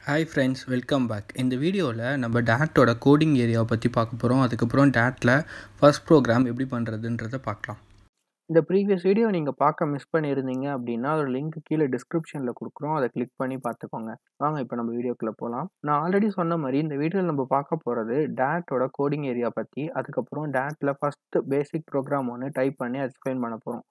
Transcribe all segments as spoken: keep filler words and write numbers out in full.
Hi friends, welcome back. இந்த வீடியோவில் நம்ம டேட்டோட கோடிங் ஏரியாவை பற்றி பார்க்க போகிறோம். அதுக்கப்புறம் டேட்டில் ஃபர்ஸ்ட் ப்ரோக்ராம் எப்படி பண்ணுறதுன்றதை பார்க்கலாம். இந்த ப்ரீவியஸ் வீடியோ நீங்கள் பார்க்க மிஸ் பண்ணியிருந்தீங்க அப்படின்னா அதோட லிங்க் கீழே டிஸ்கிரிப்ஷனில் கொடுக்குறோம். அதை கிளிக் பண்ணி பார்த்துக்கோங்க. வாங்க இப்போ நம்ம வீடியோக்குள்ளே போகலாம். நான் ஆல்ரெடி சொன்ன மாதிரி இந்த வீடியோவில் நம்ம பார்க்க போகிறது டேட்டோட கோடிங் ஏரியா பற்றி. அதுக்கப்புறம் டேட்டில் ஃபஸ்ட்டு பேசிக் ப்ரோக்ராம் ஒன்று டைப் பண்ணி எக்ஸ்பிளைன் பண்ண போகிறோம்.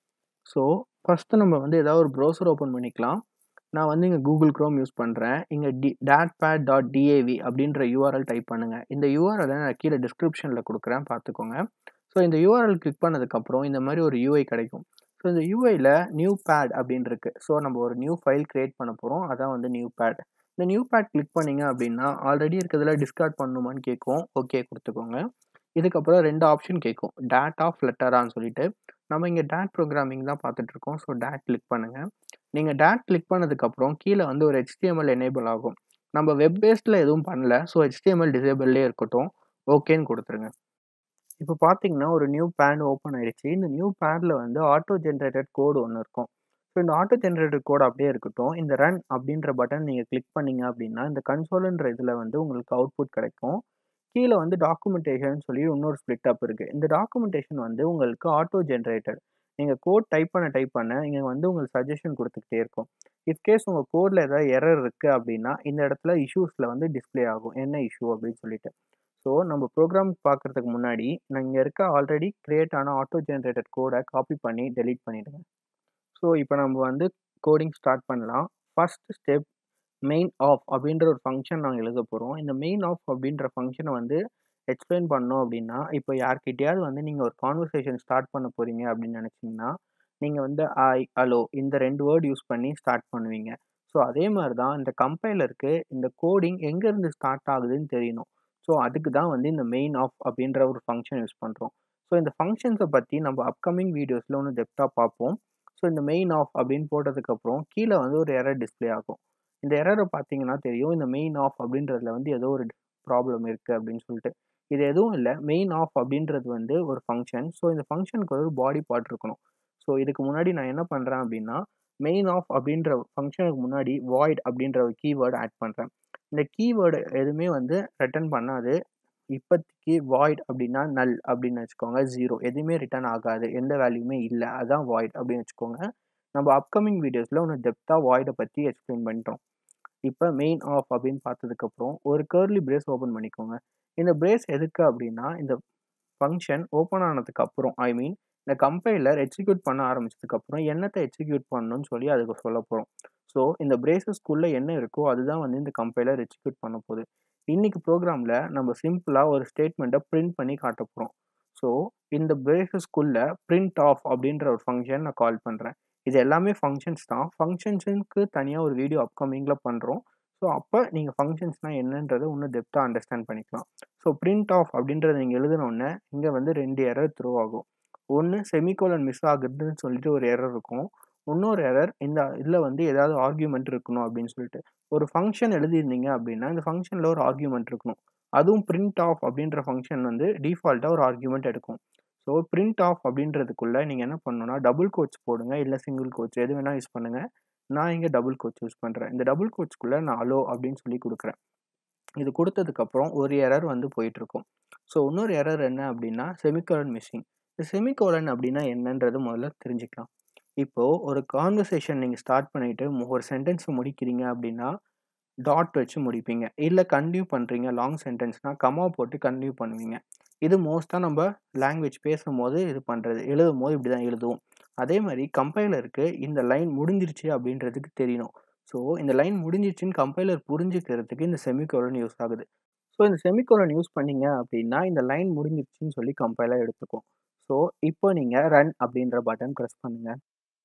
ஸோ ஃபஸ்ட்டு நம்ம வந்து ஏதாவது ஒரு ப்ரௌசர் ஓப்பன் பண்ணிக்கலாம். நான் வந்து இங்கே கூகுள் க்ரோம் யூஸ் பண்ணுறேன். இங்கே டி டேட்பேட் டாட் டிஏவி அப்படின்ற யூஆர்எல் டைப் பண்ணுங்கள். இந்த யூஆர்எலை நான் கீழே டிஸ்கிரிப்ஷனில் கொடுக்குறேன், பார்த்துக்கோங்க. ஸோ இந்த யூஆர்எல் கிளிக் பண்ணதுக்கப்புறம் இந்த மாதிரி ஒரு யூஐ கிடைக்கும். ஸோ இந்த யூஐயில் நியூ பேட் அப்படின்னு இருக்கு. ஸோ நம்ம ஒரு நியூ ஃபைல் கிரியேட் பண்ண போகிறோம். அதான் வந்து நியூ பேட். இந்த நியூ பேட் கிளிக் பண்ணிங்க அப்படின்னா ஆல்ரெடி இருக்கிறதுல டிஸ்கார்ட் பண்ணணுமான்னு கேட்கும். ஓகே கொடுத்துக்கோங்க. இதுக்கப்புறம் ரெண்டு ஆப்ஷன் கேட்கும், டேட் ஆஃப் லெட்டரான்னு சொல்லிட்டு. நம்ம இங்கே டேட் ப்ரோக்ராமிங் தான் பார்த்துட்ருக்கோம். ஸோ டேட் கிளிக் பண்ணுங்கள். நீங்கள் டேட் கிளிக் பண்ணதுக்கப்புறம் கீழே வந்து ஒரு ஹெச்டிஎம்எல் எனேபிள் ஆகும். நம்ம வெப் பேஸ்டில் எதுவும் பண்ணல. ஸோ ஹெச்டிஎம்எல் டிசேபிள்லே இருக்கட்டும். ஓகேன்னு கொடுத்துருங்க. இப்போ பார்த்தீங்கன்னா ஒரு நியூ பேட் ஓப்பன் ஆயிடுச்சு. இந்த நியூ பேடில் வந்து ஆட்டோ ஜென்ரேட்டட் கோடு ஒன்று இருக்கும். ஸோ இந்த ஆட்டோ ஜென்ரேட்டட் கோடு அப்படியே இருக்கட்டும். இந்த ரன் அப்படின்ற பட்டன் நீங்கள் கிளிக் பண்ணீங்க அப்படின்னா இந்த கன்சோலுன்ற இதில் வந்து உங்களுக்கு அவுட்புட் கிடைக்கும். கீழே வந்து டாக்குமெண்டேஷன் சொல்லி இன்னொரு ஸ்ப்ளிட் அப் இருக்குது. இந்த டாக்குமெண்டேஷன் வந்து உங்களுக்கு ஆட்டோ ஜென்ரேட்டட். நீங்கள் கோட் டைப் பண்ண டைப் பண்ண இங்கே வந்து உங்களுக்கு சஜஷன் கொடுத்துக்கிட்டே இருக்கும். இன்கேஸ் உங்கள் கோடில் ஏதாவது எரர் இருக்குது அப்படின்னா இந்த இடத்துல இஷ்யூஸில் வந்து டிஸ்பிளே ஆகும், என்ன இஷ்யூ அப்படின்னு சொல்லிட்டு. ஸோ நம்ம ப்ரோக்ராம் பார்க்குறதுக்கு முன்னாடி நான் இங்கே இருக்க ஆல்ரெடி கிரியேட் ஆன ஆட்டோ ஜென்ரேட்டட் கோடை காப்பி பண்ணி டெலீட் பண்ணிவிடுங்க. ஸோ இப்போ நம்ம வந்து கோடிங் ஸ்டார்ட் பண்ணலாம். ஃபர்ஸ்ட் ஸ்டெப் மெயின் ஆஃப் அப்படின்ற ஒரு ஃபங்க்ஷன் நாங்கள் எழுத போகிறோம். இந்த மெயின் ஆஃப் அப்படின்ற ஃபங்க்ஷனை வந்து எக்ஸ்பிளைன் பண்ணோம் அப்படின்னா, இப்போ யார்கிட்டயாவது வந்து நீங்கள் ஒரு கான்வர்சேஷன் ஸ்டார்ட் பண்ண போகிறீங்க அப்படின்னு நினச்சிங்கன்னா நீங்கள் வந்து ஐ, ஹலோ இந்த ரெண்டு வேர்ட் யூஸ் பண்ணி ஸ்டார்ட் பண்ணுவீங்க. ஸோ அதே மாதிரி தான் இந்த கம்பைலருக்கு இந்த கோடிங் எங்கேருந்து ஸ்டார்ட் ஆகுதுன்னு தெரியணும். ஸோ அதுக்கு தான் வந்து இந்த மெயின் ஆஃப் அப்படின்ற ஒரு ஃபங்க்ஷன் யூஸ் பண்ணுறோம். ஸோ இந்த ஃபங்க்ஷன்ஸை பற்றி நம்ம அப்கமிங் வீடியோஸில் ஒன்று டெப்த்தாக பார்ப்போம். ஸோ இந்த மெயின் ஆஃப் அப்படின்னு போட்டதுக்கப்புறம் கீழே வந்து ஒரு எரர் டிஸ்பிளே ஆகும். இந்த எரரை பார்த்தீங்கன்னா தெரியும், இந்த மெயின் ஆஃப் அப்படின்றதுல வந்து ஏதோ ஒரு ப்ராப்ளம் இருக்குது அப்படின்னு சொல்லிட்டு. இது எதுவும் இல்லை, மெயின் ஆஃப் அப்படின்றது வந்து ஒரு ஃபங்க்ஷன். ஸோ இந்த ஃபங்க்ஷனுக்கு ஒரு பாடி பார்ட் இருக்கணும். ஸோ இதுக்கு முன்னாடி நான் என்ன பண்ணுறேன் அப்படின்னா மெயின் ஆஃப் அப்படின்ற ஃபங்க்ஷனுக்கு முன்னாடி வாய்ட் அப்படின்ற ஒரு கீவேர்டு ஆட் பண்ணுறேன். இந்த கீவேர்டு எதுவுமே வந்து ரிட்டர்ன் பண்ணாது. இப்போதைக்கு வாய்ட் அப்படின்னா நல் அப்படின்னு வச்சுக்கோங்க. ஜீரோ எதுவுமே ரிட்டர்ன் ஆகாது, எந்த வேல்யூமே இல்லை, அதான் வாய்ட் அப்படின்னு வச்சுக்கோங்க. நம்ம அப்கமிங் வீடியோஸில் ஒன்று டெப்த்தாக வாய்டை பற்றி எக்ஸ்பிளைன் பண்ணிட்டோம். இப்போ மெயின் ஆஃப் அப்படின்னு பார்த்ததுக்கப்புறம் ஒரு கர்லி பிரேஸ் ஓப்பன் பண்ணிக்கோங்க. இந்த பிரேஸ் எதுக்கு அப்படின்னா இந்த ஃபங்க்ஷன் ஓப்பன் ஆனதுக்கு அப்புறம், ஐ மீன் இந்த கம்பைலர் எக்ஸிக்யூட் பண்ண ஆரம்பிச்சதுக்கப்புறம் என்னத்தை எக்ஸிக்யூட் பண்ணணும்னு சொல்லி அதுக்கு சொல்ல போகிறோம். ஸோ இந்த பிரேசஸ்க்குள்ளே என்ன இருக்கோ அதுதான் வந்து இந்த கம்பைலர் எக்ஸிக்யூட் பண்ண போகுது. இன்னைக்கு ப்ரோக்ராமில் நம்ம சிம்பிளாக ஒரு ஸ்டேட்மெண்ட்டை பிரிண்ட் பண்ணி காட்ட போகிறோம். ஸோ இந்த பிரேசஸ்க்குள்ளே பிரிண்ட் ஆஃப் அப்படின்ற ஒரு ஃபங்க்ஷன் நான் கால் பண்ணுறேன். இது எல்லாமே ஃபங்க்ஷன்ஸ் தான். ஃபங்க்ஷன்ஸுக்கு தனியாக ஒரு வீடியோ அப்கமிங்கில் பண்ணுறோம். ஸோ அப்போ நீங்கள் ஃபங்க்ஷன்ஸ்னால் என்னன்றதை இன்னும் டெப்த்தாக அண்டர்ஸ்டாண்ட் பண்ணிக்கலாம். ஸோ பிரிண்ட் ஆஃப் அப்படின்றத நீங்கள் எழுதினோடனே இங்கே வந்து ரெண்டு எரர் த்ரோ ஆகும். ஒன்று செமிகோலன் மிஸ் ஆகுதுன்னு சொல்லிட்டு ஒரு எரர் இருக்கும். இன்னொரு எரர் இந்த இதில் வந்து ஏதாவது ஆர்கியூமெண்ட் இருக்கணும் அப்படின்னு சொல்லிட்டு. ஒரு ஃபங்க்ஷன் எழுதியிருந்தீங்க அப்படின்னா இந்த ஃபங்க்ஷனில் ஒரு ஆர்கியூமெண்ட் இருக்கணும். அதுவும் பிரிண்ட் ஆஃப் அப்படின்ற ஃபங்க்ஷன் வந்து டிஃபால்ட்டாக ஒரு ஆர்கியூமெண்ட் எடுக்கும். ஸோ பிரிண்ட் ஆஃப் அப்படின்றதுக்குள்ளே நீங்கள் என்ன பண்ணணும்னா டபுள் கோட்ஸ் போடுங்க, இல்லை சிங்கிள் கோட்ஸ் எது வேணால் யூஸ் பண்ணுங்கள். நான் இங்கே டபுள் கோட்ஸ் யூஸ் பண்ணுறேன். இந்த டபுள் கோட்ஸ்க்குள்ளே நான் அலோ அப்படின்னு சொல்லி கொடுக்குறேன். இது கொடுத்ததுக்கப்புறம் ஒரு எரர் வந்து போயிட்டுருக்கும். ஸோ இன்னொரு எரர் என்ன அப்படின்னா செமிகோலன் மிஸ்ஸிங். இந்த செமிகோலன் அப்படின்னா என்னன்றது முதல்ல தெரிஞ்சுக்கலாம். இப்போது ஒரு கான்வர்சேஷன் நீங்கள் ஸ்டார்ட் பண்ணிவிட்டு ஒரு சென்டென்ஸை முடிக்கிறீங்க அப்படின்னா டாட் வச்சு முடிப்பீங்க. இல்லை கன்டினியூ பண்ணுறீங்க லாங் சென்டென்ஸ்னால் கமா போட்டு கன்டினியூ பண்ணுவீங்க. இது மோஸ்ட்டாக நம்ம லாங்குவேஜ் பேசும்போது இது பண்ணுறது, எழுதும் போது இப்படி தான் எழுதுவோம். அதே மாதிரி கம்பைலருக்கு இந்த லைன் முடிஞ்சிருச்சு அப்படின்றதுக்கு தெரியணும். ஸோ இந்த லைன் முடிஞ்சிருச்சுன்னு கம்பைலர் புரிஞ்சுக்கிறதுக்கு இந்த செமிகோலன் யூஸ் ஆகுது. ஸோ இந்த செமிகோலன் யூஸ் பண்ணீங்க அப்படின்னா இந்த லைன் முடிஞ்சிருச்சுன்னு சொல்லி கம்பைலர் எடுத்துக்கும். ஸோ இப்போ நீங்கள் ரன் அப்படின்ற பட்டன் ப்ரெஸ் பண்ணுங்கள்.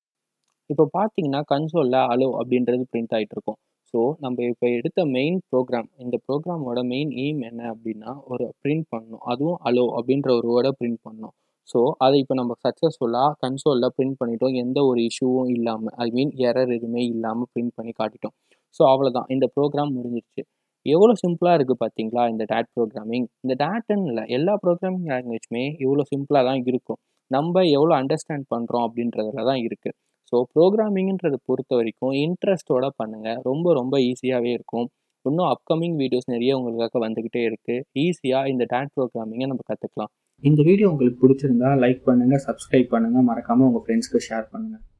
இப்போ பார்த்தீங்கன்னா கன்சோலில் அலோ அப்படின்றது பிரிண்ட் ஆகிட்டு இருக்கும். ஸோ நம்ம இப்போ எடுத்த மெயின் ப்ரோக்ராம், இந்த ப்ரோக்ராமோட மெயின் எய்ம் என்ன அப்படின்னா ஒரு பிரிண்ட் பண்ணணும். அதுவும் அலோ அப்படின்ற ஒரு வேர்டை பிரிண்ட் பண்ணணும். ஸோ அதை இப்போ நம்ம சக்ஸஸ்ஃபுல்லாக கன்சோலில் பிரிண்ட் பண்ணிட்டோம். எந்த ஒரு இஷ்யூவும் இல்லாமல், ஐ மீன் எரர் எதுவுமே இல்லாமல் பிரிண்ட் பண்ணி காட்டிட்டோம். ஸோ அவ்வளோதான், இந்த ப்ரோக்ராம் முடிஞ்சிருச்சு. எவ்வளோ சிம்பிளாக இருக்குது பார்த்தீங்களா இந்த டேட் ப்ரோக்ராமிங். இந்த டேட்டுன்னு இல்லை, எல்லா ப்ரோக்ராமிங் லாங்குவேஜுமே இவ்வளோ சிம்பிளாக தான் இருக்கும். நம்ம எவ்வளோ அண்டர்ஸ்டாண்ட் பண்ணுறோம் அப்படின்றதுல தான் இருக்குது. ஸோ ப்ரோக்ராமிங்ன்றதை பொறுத்த வரைக்கும் இன்ட்ரெஸ்ட்டோட பண்ணுங்கள். ரொம்ப ரொம்ப ஈஸியாகவே இருக்கும். இன்னும் அப்கமிங் வீடியோஸ் நிறைய உங்களுக்காக வந்துக்கிட்டே இருக்குது. ஈஸியாக இந்த டேட் ப்ரோக்ராமிங்கை நம்ம கற்றுக்கலாம். இந்த வீடியோ உங்களுக்கு பிடிச்சிருந்தா லைக் பண்ணுங்கள், சப்ஸ்கிரைப் பண்ணுங்கள், மறக்காமல் உங்கள் ஃப்ரெண்ட்ஸ்க்கு ஷேர் பண்ணுங்கள்.